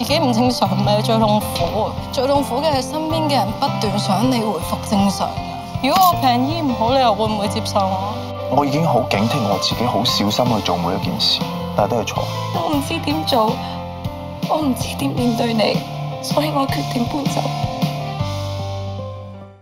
自己唔正常唔係最痛苦，最痛苦嘅係身邊嘅人不斷想你回復正常。如果我病醫唔好，你又會唔會接受我？ 我已經好警惕我自己，好小心去做每一件事，但係都係錯。 我唔知點做，我唔知點面對你，所以我決定搬走。